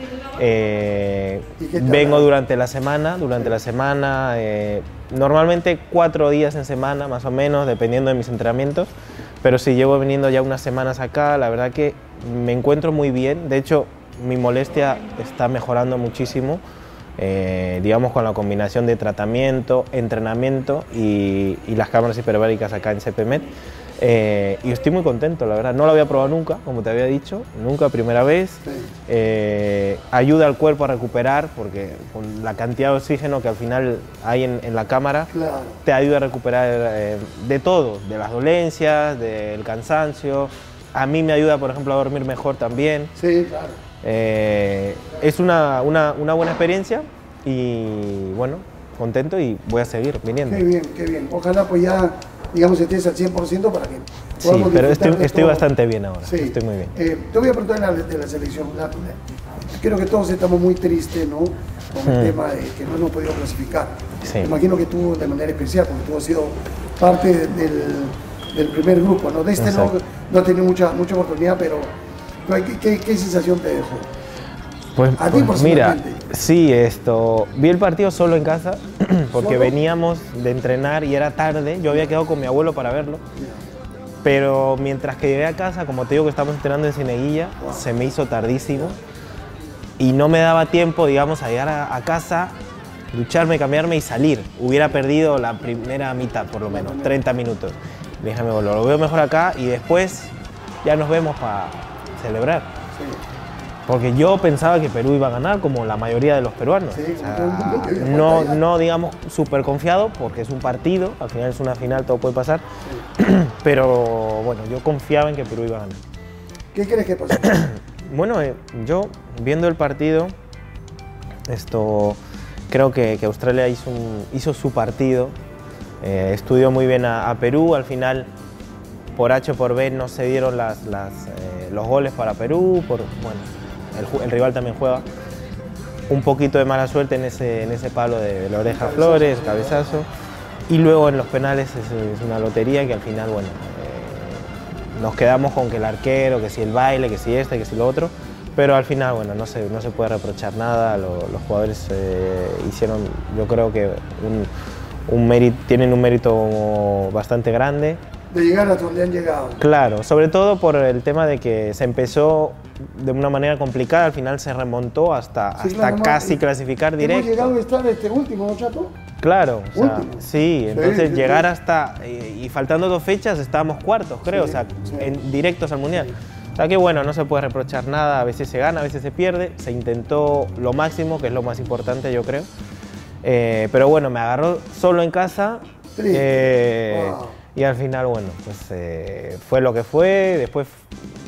Eh, ¿Y qué tal? vengo durante la semana, durante la semana, eh, normalmente cuatro días en semana, más o menos, dependiendo de mis entrenamientos, pero si llevo viniendo ya unas semanas acá, la verdad que me encuentro muy bien. De hecho, mi molestia está mejorando muchísimo, eh, digamos, con la combinación de tratamiento, entrenamiento y, y las cámaras hiperbáricas acá en C P M E D. Eh, y estoy muy contento, la verdad. No lo había probado nunca, como te había dicho, nunca, primera vez. Sí. Eh, ayuda al cuerpo a recuperar, porque con la cantidad de oxígeno que al final hay en, en la cámara, Claro. te ayuda a recuperar eh, de todo, de las dolencias, del cansancio. A mí me ayuda, por ejemplo, a dormir mejor también. Sí, claro. Eh, es una, una, una buena experiencia y bueno, contento y voy a seguir viniendo. Qué bien, qué bien. Ojalá pues ya, digamos, estés al cien por ciento para que Sí, podamos pero disfrutar estoy, de estoy todo. bastante bien ahora, Sí. estoy muy bien. Eh, te voy a preguntar de la, de la selección. La- la- creo que todos estamos muy tristes, ¿no? Con el Hmm. tema de que no hemos podido clasificar. Sí. Me imagino que tú de manera especial, porque tú has sido parte del, del primer grupo, ¿no? De este no, Exacto. no has tenido mucha, mucha oportunidad, pero pero ¿qué, qué, qué sensación te dejó? Pues, A ti pues mira, personalmente. sí, esto, vi el partido solo en casa porque ¿Solo? veníamos de entrenar y era tarde, yo había quedado con mi abuelo para verlo, pero mientras que llegué a casa, como te digo que estamos entrenando en Cieneguilla, se me hizo tardísimo y no me daba tiempo, digamos, a llegar a, a casa, ducharme, cambiarme y salir. Hubiera perdido la primera mitad, por lo menos, treinta minutos. Déjame volver, lo veo mejor acá y después ya nos vemos para celebrar. Sí. Porque yo pensaba que Perú iba a ganar, como la mayoría de los peruanos. Sí, O sea, como todo el mundo, que ya no, falta ya. no, digamos, súper confiado, porque es un partido, al final es una final, todo puede pasar. Pero bueno, yo confiaba en que Perú iba a ganar. ¿Qué crees que pasó? Bueno, eh, yo viendo el partido, esto, creo que, que Australia hizo, un- hizo su partido, eh, estudió muy bien a, a Perú, al final por H o por B no se dieron las, las, eh, los goles para Perú, por, bueno, el, ju- el rival también juega. Un poquito de mala suerte en ese, en ese palo de, de la oreja Flores, cabezazo, y luego en los penales es, es una lotería que al final, bueno, eh, nos quedamos con que el arquero, que si el baile, que si este, que si lo otro, pero al final, bueno, no se, no se puede reprochar nada, lo- los jugadores eh, hicieron, yo creo que un, un mérito, tienen un mérito bastante grande. De llegar a donde han llegado. Claro, sobre todo por el tema de que se empezó de una manera complicada, al final se remontó hasta, Sí, hasta claro, casi hemos- clasificar Hemos directo. llegado a estar este último, ¿no, Chato? Claro, o sea, Último. sí, entonces sí, llegar sí. hasta, y, y faltando dos fechas estábamos cuartos, creo, Sí, o sea, sí. en, directos al Mundial. O sea que bueno, no se puede reprochar nada, a veces se gana, a veces se pierde, se intentó lo máximo, que es lo más importante yo creo. Eh, pero bueno, me agarró solo en casa. Triste. eh, Wow. Y al final, bueno, pues eh, fue lo que fue. Después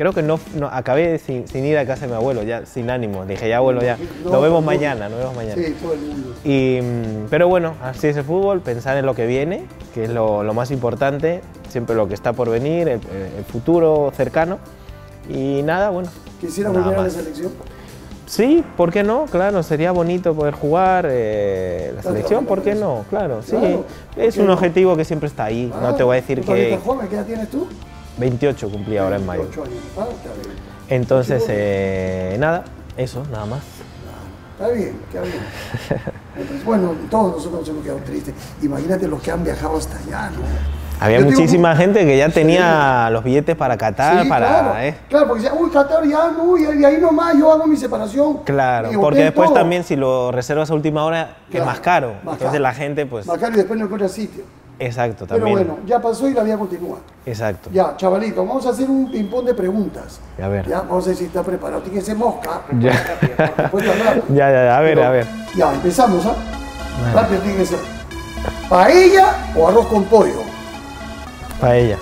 creo que no, no acabé sin, sin ir a casa de mi abuelo, ya sin ánimo. Dije, ya abuelo, ya, No, nos vemos no, mañana, nos vemos mañana. Sí, todo el mundo. Y, mm, pero bueno, así es el fútbol, pensar en lo que viene, que es lo, lo más importante, siempre lo que está por venir, el, el futuro cercano. Y nada, bueno. ¿Quisiera nada volver a la más. selección? Sí, ¿por qué no? Claro, sería bonito poder jugar eh, la Claro, selección, ¿por qué eso. no? Claro, sí. Claro, Es ¿por un qué no? objetivo que siempre está ahí, no te voy a decir ¿Tú todavía que estás joven? ¿Qué edad tienes tú? veintiocho cumplí ahora en mayo. veintiocho años. Ah, está bien. Entonces, eh, nada, eso, nada más. Está bien, está bien. Entonces, bueno, todos nosotros nos hemos quedado tristes. Imagínate los que han viajado hasta allá, ¿no? Había Yo tengo muchísima mu- gente que ya tenía los billetes para Qatar, Sí, para... claro, eh, claro, porque decía, uy, Qatar ya, no, y de ahí nomás yo hago mi separación. Claro, mi porque hotel, después todo. también si lo reservas a última hora Claro, es más caro. más Entonces caro. la gente pues... Más caro y después no encuentra sitio. Exacto, Pero también. bueno, ya pasó y la vida continúa. Exacto. Ya, chavalito, vamos a hacer un ping-pong de preguntas. A ver. Ya, vamos a ver si está preparado. Tiene que ser mosca. Ya. Después de hablar. Ya, ya, ya, a ver, Pero, a ver. Ya, empezamos, ¿ah? Bueno. Rápido tiene que ser. ¿Paella o arroz con pollo? Paella.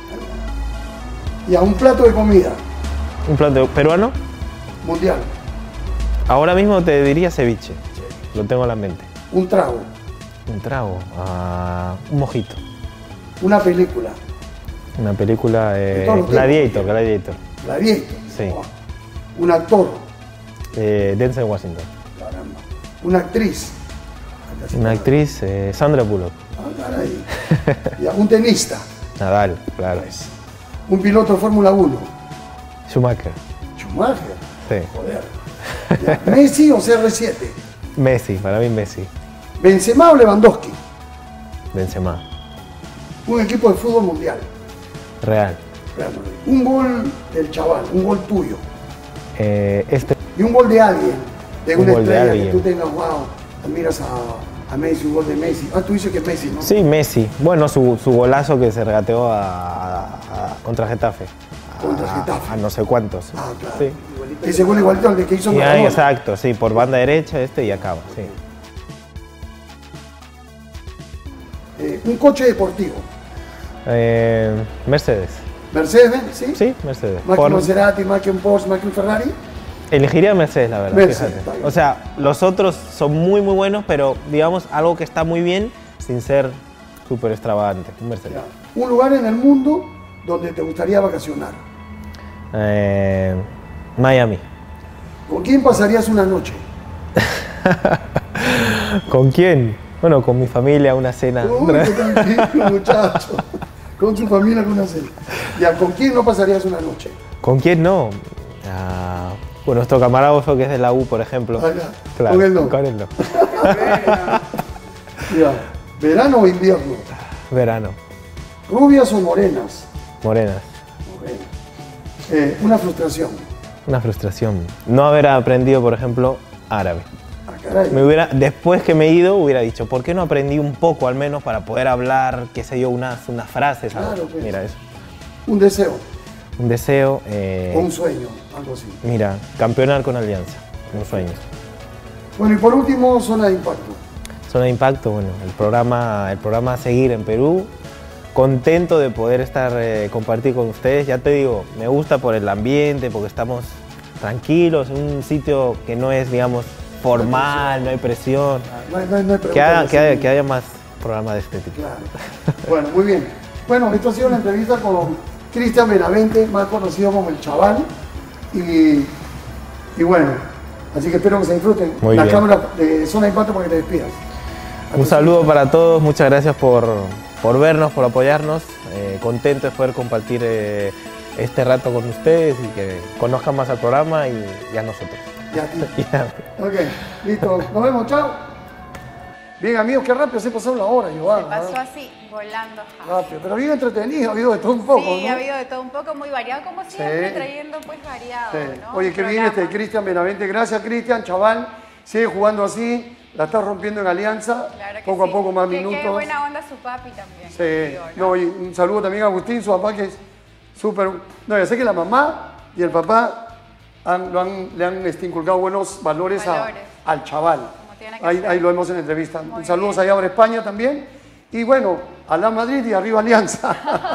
Ya, un plato de comida Un plato peruano. mundial. Ahora mismo te diría ceviche. Lo tengo en la mente. Un trago. Un trago. ah, un mojito. Una película. Una película... eh, De todos los Gladiator, Gladiator. Gladiator. Sí. Un actor. Eh, Denzel Washington. Caramba. Una actriz. Una actriz, eh, Sandra Bullock. Ah, caray. Ya, un tenista. Nadal, claro. Un piloto de Fórmula uno. Schumacher. Schumacher. Sí. Joder. Ya, Messi o C R siete. Messi, para mí Messi. Benzema o Lewandowski. Benzema. Un equipo de fútbol mundial. Real. Real Madrid. Un gol del chaval, un gol tuyo. Eh, este, Y un gol de alguien. De Un una gol de estrella que alguien. tú tengas, wow, admiras a, a Messi, un gol de Messi. Ah, tú dices que es Messi, ¿no? sí, Messi. Bueno, su, su golazo que se regateó a, a- a- contra Getafe. A- Contra Getafe. A, no sé cuántos. Ah, claro. Sí. Ese gol igualito al de que hizo Y ahí, Maradona. exacto, sí, por banda derecha este y acaba. Sí. Eh, un coche deportivo. Eh, Mercedes. Mercedes-Benz, ¿sí? Sí, Mercedes. Más que Por- un Maserati, más que un Porsche, más que un Ferrari. elegiría Mercedes, la verdad. Mercedes, fíjate. está bien. O sea, los otros son muy, muy buenos, pero digamos algo que está muy bien sin ser súper extravagante. Un Mercedes. Ya. Un lugar en el mundo donde te gustaría vacacionar. Eh, Miami. ¿Con quién pasarías una noche? ¿Con quién? Bueno, con mi familia, una cena. Uy, qué tranquilo, muchacho. Con su familia, con una cena. Ya, ¿con quién no pasarías una noche? ¿Con quién no? Ah, con nuestro camarógrafo que es de la U, por ejemplo. Ah, ya. Claro, Con él no. Con él no. Ya. ¿Verano o invierno? Verano. ¿Rubias o morenas? Morenas. Morenas. Eh, una frustración. Una frustración. No haber aprendido, por ejemplo, árabe. Ah, caray. Me hubiera, después que me he ido, hubiera dicho, ¿por qué no aprendí un poco al menos para poder hablar, qué sé yo, unas, unas frases? algo? Claro, pues. Mira eso. Un deseo Un deseo. eh, o un sueño, algo así. Mira, campeonar con Alianza. Un sueño. Bueno, y por último, zona de impacto. Zona de impacto, bueno, el programa, el programa a seguir en Perú. Contento de poder estar, eh, compartir con ustedes. Ya te digo, me gusta por el ambiente, porque estamos tranquilos, en un sitio que no es, digamos, formal, no hay presión. No hay, no hay, no hay Que preguntas haya, que haya, así. que haya más programas de este tipo. Claro. Bueno, muy bien. Bueno, esto ha sido una entrevista con Cristian Benavente, más conocido como El Chaval. Y, y bueno, así que espero que se disfruten. Muy la bien. cámara de zona de impacto para que te despidas. Un saludo para todos, muchas gracias por, por vernos, por apoyarnos. Eh, contento de poder compartir eh, este rato con ustedes y que conozcan más al programa y, y a nosotros. Y a ti. Ya. Ok, listo. Nos vemos, chao. Bien, amigos, qué rápido se pasó la hora, Giovanna. Se pasó ¿no? así, volando. Rápido, pero bien entretenido, ha habido de todo un poco, Sí, ¿no? ha habido de todo un poco, muy variado, como siempre, Sí. trayendo pues variado, Sí. ¿no? Oye, El qué bien programa. este Cristian Benavente. Gracias, Cristian, chaval. Sigue jugando así, la estás rompiendo en Alianza. Claro que poco sí. a poco más Qué- minutos. Qué buena onda su papi también. Sí. digo, No, y un saludo también a Agustín, su papá, que es súper. No, ya sé que la mamá y el papá han- lo han- le han este, inculcado buenos valores, a- Valores. al chaval. Como tiene que Ahí, ser. ahí lo vemos en la entrevista. Muy Un saludos bien. allá para España también. Y bueno, a la Madrid y arriba Alianza.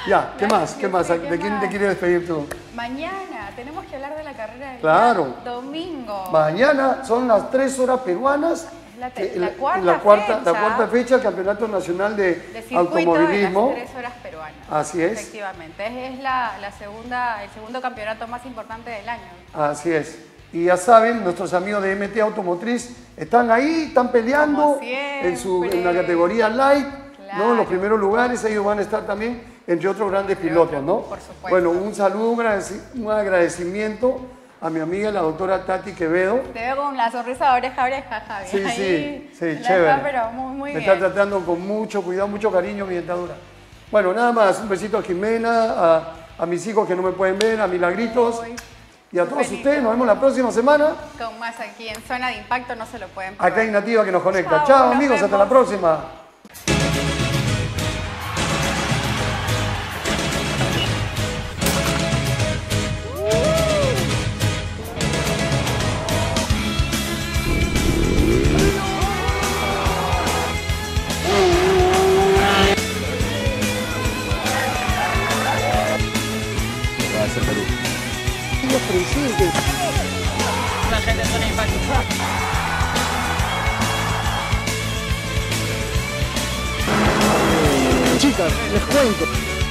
Ya, ¿qué La- más? ¿Qué no más? sé, ¿De ¿qué quién más? te quieres despedir tú? Mañana tenemos que hablar de la carrera del Claro. día domingo. Mañana son las tres horas peruanas. Es la te- eh, la cuarta la cuarta, fecha. la cuarta fecha del Campeonato Nacional de, De circuito Automovilismo. de las tres horas peruanas. Así es. Efectivamente, es, es la, la segunda, el segundo campeonato más importante del año. Así es. Y ya saben, nuestros amigos de M T Automotriz están ahí, están peleando Como en, su, en la siempre. categoría light, ¿no? Claro. Los primeros lugares, ellos van a estar también, entre otros grandes pilotos, otros, ¿no? por supuesto. Bueno, un saludo, un agradeci- un agradecimiento a mi amiga la doctora Tati Quevedo. Te veo con la sonrisa de oreja a oreja, Javi. Sí, Ahí sí, sí, la chévere. está, pero muy, muy Me bien. está tratando con mucho cuidado, mucho cariño mi dentadura. Bueno, nada más, un besito a Jimena, a, a mis hijos que no me pueden ver, a Milagritos Uy, y a todos feliz. ustedes. Nos vemos la próxima semana. Con más aquí en Zona de Impacto no se lo pueden perder. Acá hay Nativa que nos conecta. Chao, Chao, nos amigos, hasta vemos. la próxima. La gente de Zona de Impacto. Chicas, les cuento.